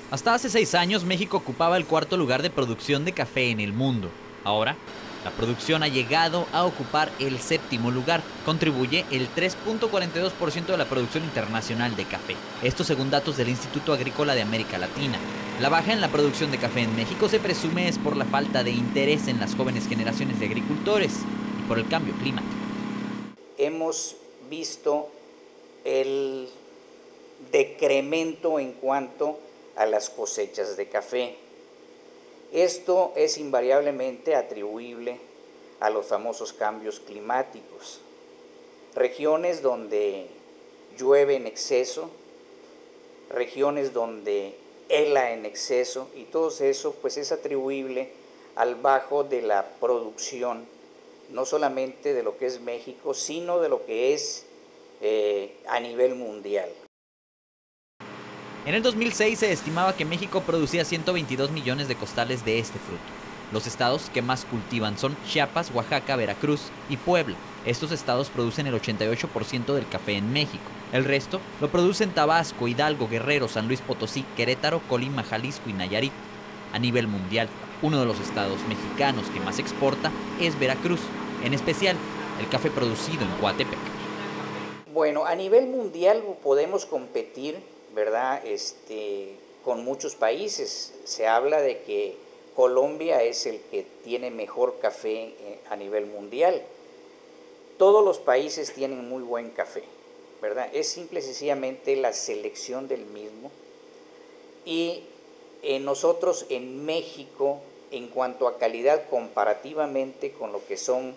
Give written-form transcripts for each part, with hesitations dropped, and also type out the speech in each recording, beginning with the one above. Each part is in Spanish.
Hasta hace 6 años, México ocupaba el cuarto lugar de producción de café en el mundo. Ahora, la producción ha llegado a ocupar el séptimo lugar. Contribuye el 3.42% de la producción internacional de café. Esto según datos del Instituto Agrícola de América Latina. La baja en la producción de café en México se presume es por la falta de interés en las jóvenes generaciones de agricultores y por el cambio climático. Hemos visto el decremento en cuanto a las cosechas de café. Esto es invariablemente atribuible a los famosos cambios climáticos. Regiones donde llueve en exceso, regiones donde hela en exceso, y todo eso pues es atribuible al bajo de la producción, no solamente de lo que es México, sino de lo que es a nivel mundial. En el 2006 se estimaba que México producía 122 millones de costales de este fruto. Los estados que más cultivan son Chiapas, Oaxaca, Veracruz y Puebla. Estos estados producen el 88% del café en México. El resto lo producen Tabasco, Hidalgo, Guerrero, San Luis Potosí, Querétaro, Colima, Jalisco y Nayarit. A nivel mundial, uno de los estados mexicanos que más exporta es Veracruz, en especial el café producido en Coatepec. Bueno, a nivel mundial podemos competir, ¿verdad? Con muchos países. Se habla de que Colombia es el que tiene mejor café a nivel mundial. Todos los países tienen muy buen café, ¿verdad? Es simple y sencillamente la selección del mismo. Y nosotros en México, en cuanto a calidad comparativamente con lo que son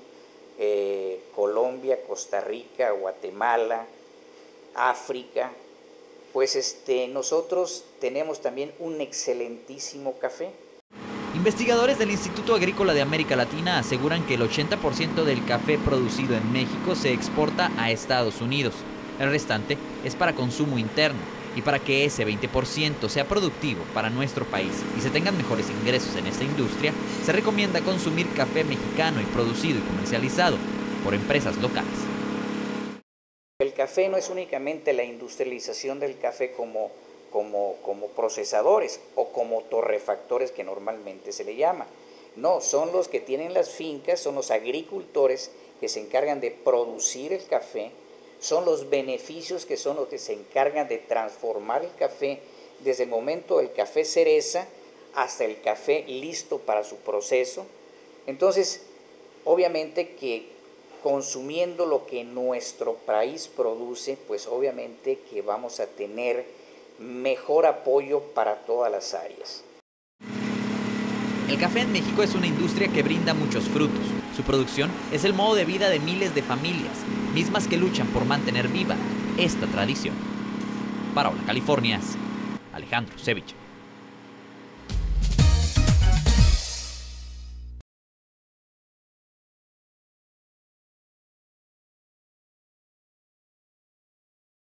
Colombia, Costa Rica, Guatemala, África, pues nosotros tenemos también un excelentísimo café. Investigadores del Instituto Agrícola de América Latina aseguran que el 80% del café producido en México se exporta a Estados Unidos. El restante es para consumo interno, y para que ese 20% sea productivo para nuestro país y se tengan mejores ingresos en esta industria, se recomienda consumir café mexicano y producido y comercializado por empresas locales. El café no es únicamente la industrialización del café como procesadores o como torrefactores que normalmente se le llama. No, son los que tienen las fincas, son los agricultores que se encargan de producir el café, son los beneficios que son los que se encargan de transformar el café desde el momento del café cereza hasta el café listo para su proceso. Entonces, obviamente que consumiendo lo que nuestro país produce, pues obviamente que vamos a tener mejor apoyo para todas las áreas. El café en México es una industria que brinda muchos frutos. Su producción es el modo de vida de miles de familias, mismas que luchan por mantener viva esta tradición. Para Hola Californias, Alejandro Sevich.